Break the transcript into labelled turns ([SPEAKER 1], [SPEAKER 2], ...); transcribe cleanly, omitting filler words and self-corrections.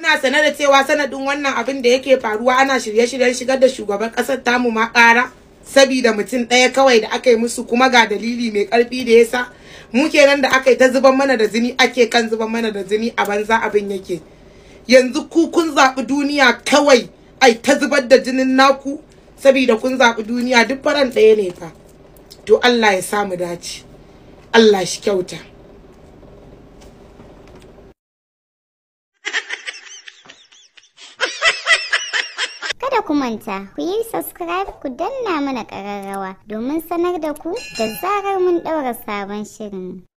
[SPEAKER 1] kuna sane da cewa sanadin wannan abin da yake faruwa ana shirye-shiryen shigar da shugaban ƙasar tamu ma ƙara sabida mutum ɗaya kawai da aka yi musu, kuma ga dalili mai ƙarfi da yasa mu kenan da aka yi ta zuban mana da jini ake kan zuban mana da jini a banza abin yake. Yanzu ku kun zaɓi duniya kawai ai ta zubar da jinin naku sabida kun zaɓi duniya, duk faran ɗaya ne fa. To Allah ya samu dace, Allah shi kyauta.
[SPEAKER 2] Kada ku manta, ku yi subscribe ku danna mana ƙararrawa domin sanar da ku da zarar mun ɗaura sabon shirin.